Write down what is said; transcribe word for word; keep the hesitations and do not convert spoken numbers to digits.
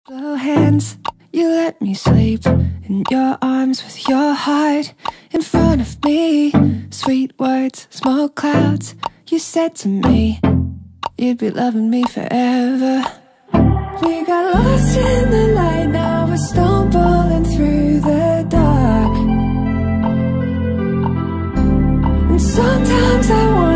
Slow hands, you let me sleep in your arms with your heart in front of me. Sweet words, small clouds, you said to me you'd be loving me forever. We got lost in the light, now we're stumbling through the dark. And sometimes I want